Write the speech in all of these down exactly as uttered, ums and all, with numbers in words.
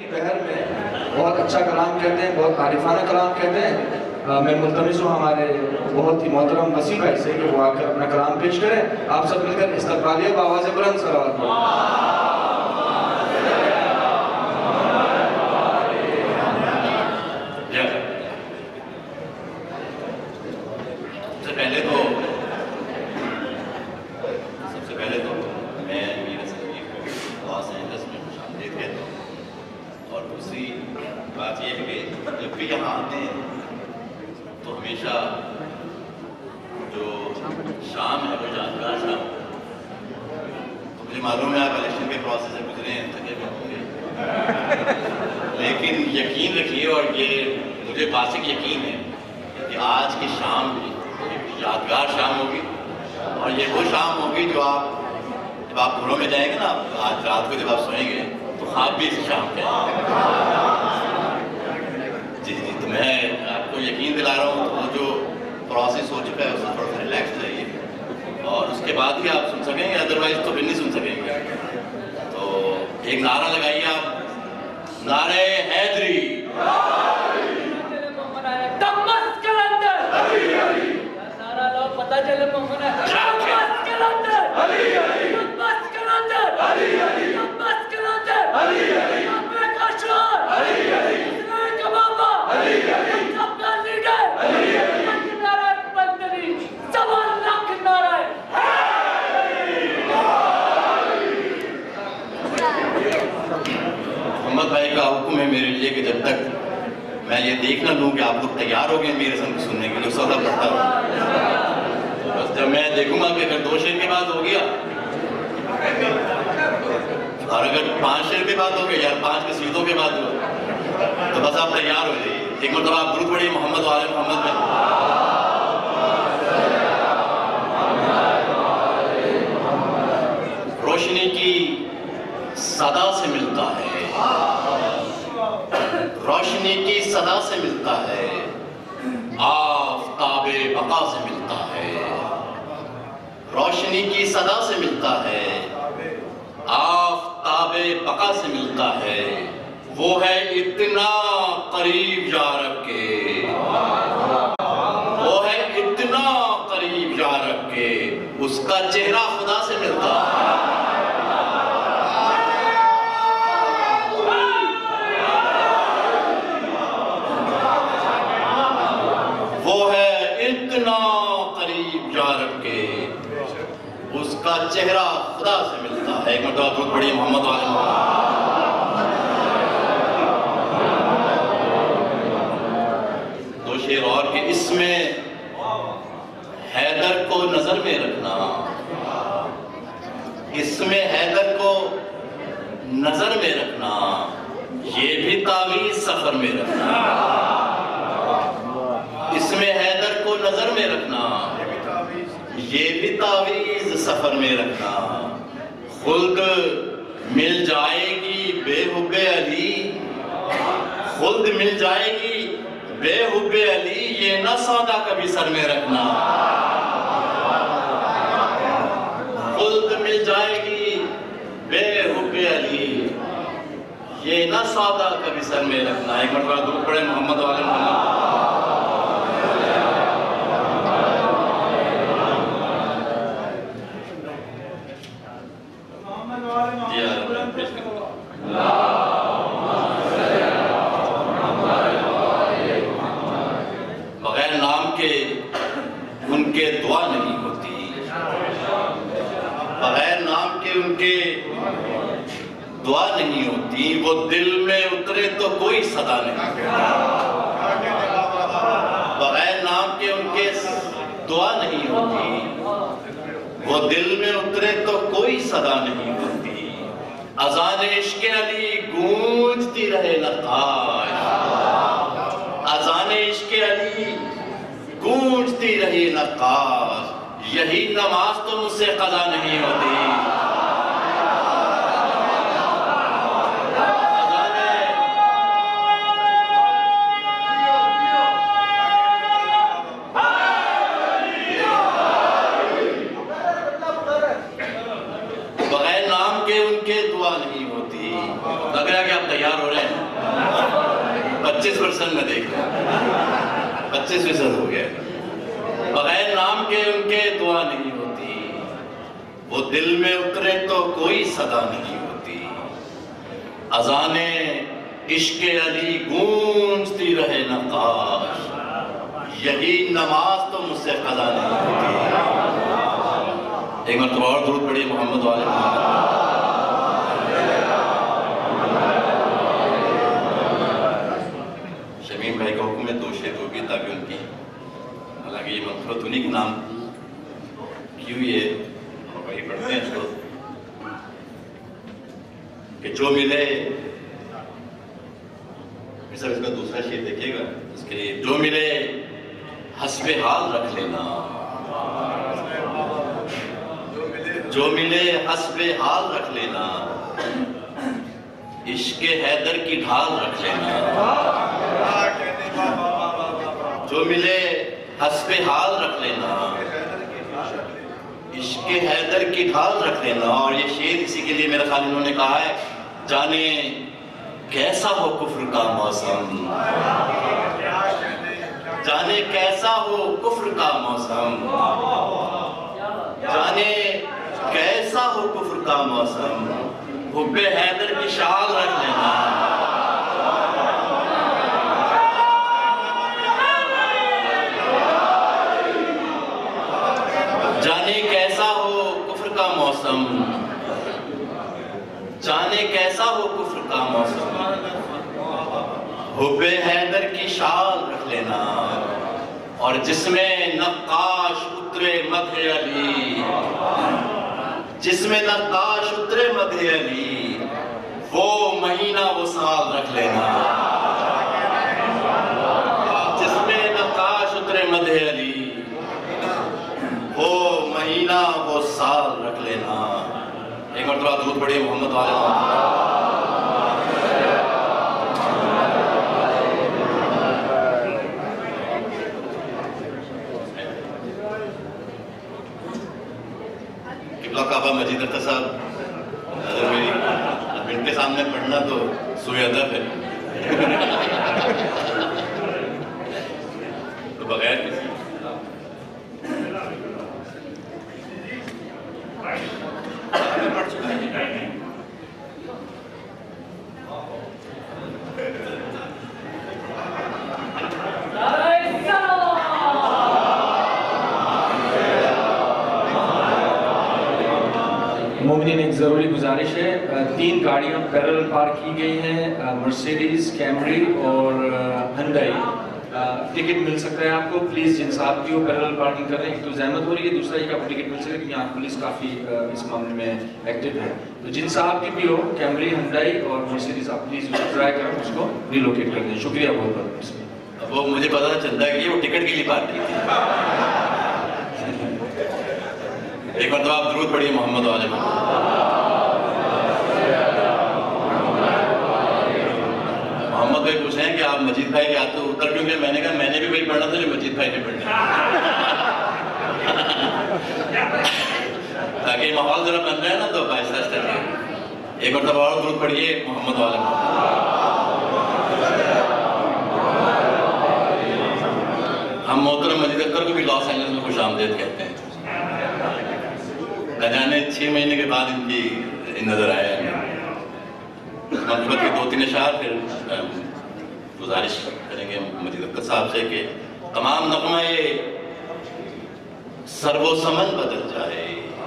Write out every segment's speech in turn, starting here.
पहर में बहुत अच्छा कलाम कहते हैं, बहुत आरिफाना कलाम कहते हैं। आ, मैं मुल्तमिस हूँ हमारे बहुत ही मोहतरम वसीम भाई से कि वो आकर अपना कलाम पेश करें। आप सब मिलकर इस्तक़बालिए बावाज़ बुलंद सलावत। पहले तो सबसे पहले तो मैं मीर सलीम को लॉस एंजल्स में खुशामदीद कहता हूँ। और दूसरी बात यह है कि जब भी यहाँ आते हैं तो हमेशा जो शाम है वो यादगार शाम। तो मुझे मालूम है आप इलेक्शन के प्रोसेस से गुजरे हैं, थके हुए होंगे, लेकिन यकीन रखिए और ये मुझे वासिक यकीन है कि आज की शाम भी यादगार शाम होगी। और ये वो शाम होगी जो आप जब आप घरों में जाएंगे ना, आज रात को जब आप सोएंगे तो ख्वाब भी इस शाम के जी जी तो मैं आपको यकीन दिला रहा हूँ वो जो प्रोसेस हो चुका है उससे थोड़ा सा रिलैक्स रहिए और उसके बाद ही आप सुन सकेंगे, अदरवाइज तो फिर नहीं सुन सकेंगे। तो एक नारा लगाइए आप, नारे हैदरी पता चले मोहम्मद बस कलंदर अली अली बस कलंदर अली अली बस कलंदर अली अली मैं काशोर अली अली इस्लाम का बाबा अली अली अपना लीडर अली अली नारा बंदरी सवा लाख नारा मोहम्मद भाई का हुक्म है मेरे लिए कि जब तक मैं ये देख ना लूँ कि आप लोग तैयार हो गए मेरे संग सुनने के लिए सौदा पड़ता है। बस जब मैं देखूंगा कि अगर दो शेर के बाद हो गया और अगर पांच शेर के बाद हो गया यार पांच के सीधों के बाद हुआ तो बस आप तैयार हो जाइए। एक मतलब आप दुरूद पढ़िए मोहम्मद वाले मोहम्मद में। रोशनी की सदा से मिलता है, रोशनी की सदा से मिलता है, आफ़ताबे बका से मिलता है। रोशनी की सदा से मिलता है, आफ़ताबे बका से मिलता है। वो है इतना करीब या रब के, वो है इतना करीब या रब के, उसका चेहरा खुदा से मिलता है। वो है इतना करीब या रब के, उसका चेहरा खुदा से मिलता है। एक मतलब बहुत बड़ी मोहम्मद वाले दो शेर और के इसमें हैदर को नजर में रखना, इसमें हैदर को नजर में रखना, ये भी तावीज़ सफर में रखना। इसमें हैदर को नजर में रखना, ये भी तावीज़ सफर में रखना। खुल्द मिल जाएगी बेहुब्बे अली, खुल्द मिल जाएगी बेहुब्बे अली, ये न सौदा कभी सर में रखना। खुल्द मिल जाएगी बेहुब्बे अली, ये न सौदा कभी सर में रखना। एक मरतबा दूर पड़े मोहम्मद वाले मोहम्मद। बगैर नाम के उनके दुआ नहीं होती, बगैर नाम के उनके दुआ नहीं होती। वो दिल में उतरे तो कोई सदा नहीं, बगैर नाम के उनके दुआ नहीं होती। वो दिल में उतरे तो कोई सदा नहीं होती। अज़ान इश्क़ अली गूंजती रहे नकाश, अज़ान इश्क़ अली गूंजती रही नकाश, यही नमाज तो मुझसे क़ज़ा नहीं होती। बगैर नाम के उनके दुआ नहीं होती। लग रहा है कि आप तैयार हो रहे हैं। पच्चीस परसेंट में देख लो, पच्चीस फीसद हो गया। बगैर नाम के उनके दुआ नहीं होती, वो दिल में उतरे तो कोई सदा नहीं होती। अज़ाने इश्क़े अली गूंजती रहे नकाश, यही नमाज तो मुझसे कज़ा नहीं होती। एक मरतबा और दुरूद पढ़िए मोहम्मद वाले मोहम्मद। शमीम भाई का हुक्म है दो शेर होगी ताकि उनकी, हालांकि ये मकसद उन्हीं के नाम क्यों ये वही पढ़ते हैं इसको कि जो मिले, सब इसका दूसरा शेर देखिएगा इसके लिए, जो मिले हस्बे हाल रख लेना, जो मिले हस्बे हाल रख लेना, इश्क़े हैदर की ढाल रख लेना। जो मिले हस्बे हाल रख लेना, इश्क़े हैदर की ढाल रख लेना। और ये शेर इसी के लिए मेरा ख्याल इन्होंने कहा है, जाने कैसा हो कुफ्र का मौसम, जाने कैसा हो कुफ्र का मौसम, जाने कैसा हो कुफ्र का मौसम, हुब्बे हैदर की शाल रख लेना। जाने कैसा हो कुफ्र का मौसम, जाने कैसा हो कुफ्र का मौसम, हुब्बे हैदर की शाल रख लेना। और जिसमें नक्काश उतरे मध्य अली, जिसमें नक्काश उतरे मध्य अली, वो महीना वो साल रख लेना। जिसमें नक्काश उतरे मध्य अली, वो महीना वो साल रख लेना। एक मरतबा दूध पढ़िए मोहम्मद वाले किबला काबा मजीद अख्तर साहब, अगर मेरी इनके सामने पढ़ना तो सूए अदब है तो बगैर किसी मोमिनीन, एक ज़रूरी गुजारिश है, तीन गाड़ियाँ पैरेलल पार्क की गई हैं, मर्सिडीज़, कैमरी और हंडई। टिकट मिल सकता है आपको, प्लीज़ जिन साहब की वो पैरेलल पार्किंग कर रहे हैं, एक तो जहमत हो रही है, दूसरा एक आपको टिकट मिल सके क्योंकि यहाँ पुलिस काफ़ी इस मामले में एक्टिव है। तो जिन साहब की भी हो कैमरी, हंडई और मर्सिडीज़, आप प्लीज़ ट्राई करें उसको रिलोकेट कर दें। शुक्रिया बहुत बहुत। वो मुझे पता चलता है कि वो टिकट के लिए पार्टी थी। एक बार तो आप दुरूद पढ़िए मोहम्मद वाले मोहम्मद भाई पूछे हैं कि आप मजीद भाई के आते उत्तर क्यों गए? मैंने कहा मैंने भी वही पढ़ना था जो मजीद भाई ने पढ़ना ताकि माहौल जरा बन रहा है ना तो आहिस्ता आहिस्ता। एक बार तो और दुरूद पढ़िए मोहम्मद वाले। हम मोहतरम मजीद अख्तर को भी लॉस एंजल्स में खुश आमदेद कहते हैं। न जाने छह महीने के बाद इनकी नजर आया मनफरत के दो तीन अशार। फिर गुजारिश करेंगे मजीद अख्तर साहब से कि तमाम नगमा ये सर्वोसमन बदल जाए,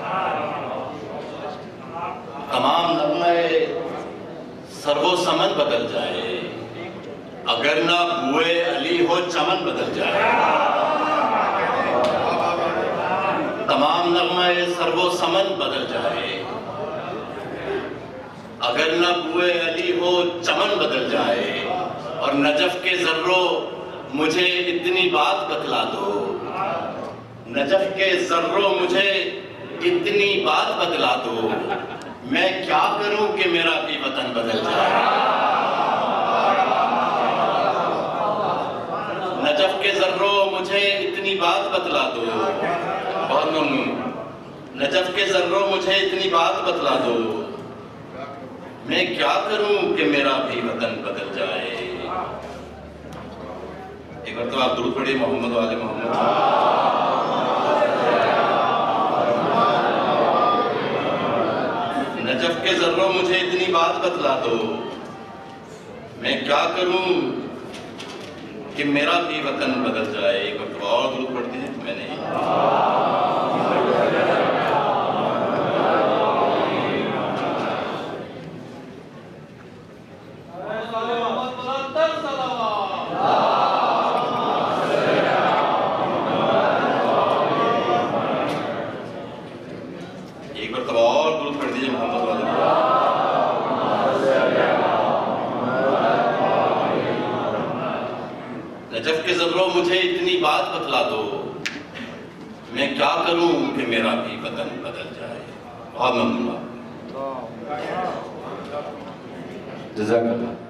तमाम नगमा ये सर्वोसमन बदल जाए, अगर ना बुए अली हो चमन बदल जाए। तमाम नगमा ये सर्वोसमन बदल जाए, अगर न बुए अली हो चमन बदल जाए। और नजफ के जर्रो मुझे इतनी बात बतला दो, नजफ के जर्रो मुझे इतनी बात बतला दो, मैं क्या करूं कि मेरा भी वतन बदल जाए। नजफ के जर्रो मुझे इतनी बात बतला दो, बहुत ममनून। नजफ के जर्रो मुझे इतनी बात बतला दो, मैं क्या करूं कि मेरा भी वतन बदल जाए। बार तो आप दुरूद पढ़िए मोहम्मद वाले मोहम्मद। नजफ के जर्रों मुझे इतनी बात बतला दो, मैं क्या करूं कि मेरा भी वतन बदल जाए। एक वक्त और दुरूद पढ़ते हैं मैंने एक बार तब और दुरूद पढ़ दीजिए मोहम्मद वाले। नजफ के जर्रों मुझे इतनी बात बतला दो, मैं क्या करूं कि मेरा भी बदन बदल जाए। बहुत ममनून। जज़ाकल्लाह।